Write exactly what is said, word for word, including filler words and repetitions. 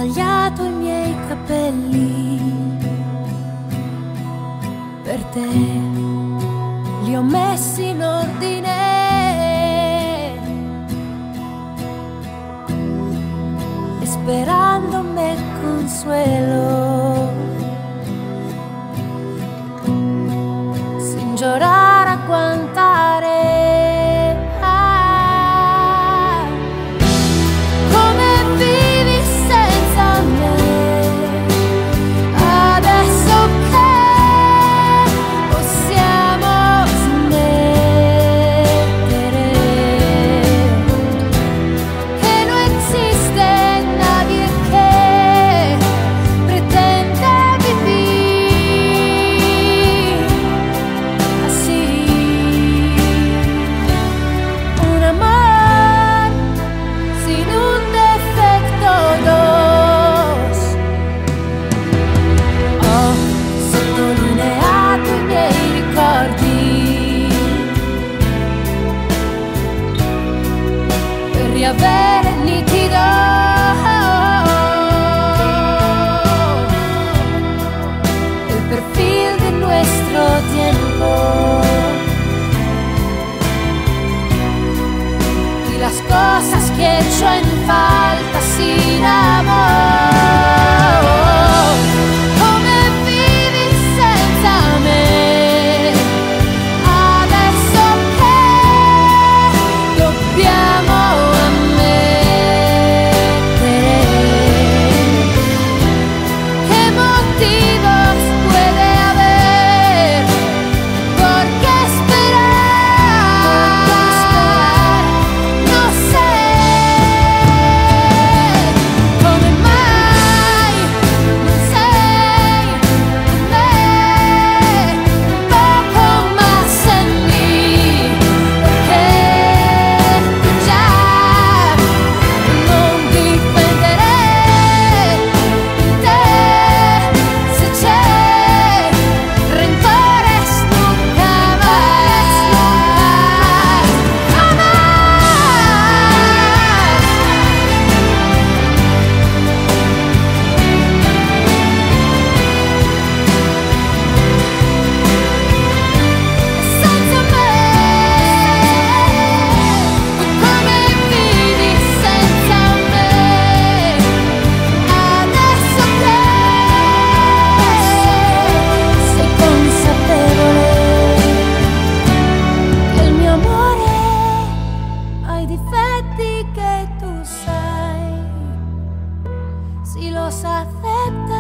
tagliato i miei capelli per te, li ho messi in ordine e sperando me consuelo, sin llorar aguantaré. Avere nitido el perfil de nuestro tiempo y las cosas que he hecho en falta sin amor. Difetti che tu sai, si los acepta.